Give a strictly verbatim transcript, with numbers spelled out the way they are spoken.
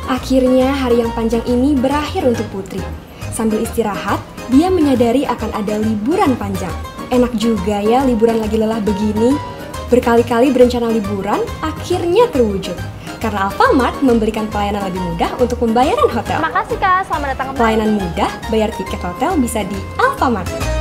Akhirnya hari yang panjang ini berakhir untuk Putri. Sambil istirahat, dia menyadari akan ada liburan panjang. Enak juga ya liburan lagi lelah begini. Berkali-kali berencana liburan, akhirnya terwujud. Karena Alfamart memberikan pelayanan lebih mudah untuk pembayaran hotel. Makasih Kak, selamat datang kembali. Pelayanan mudah, bayar tiket hotel bisa di Alfamart.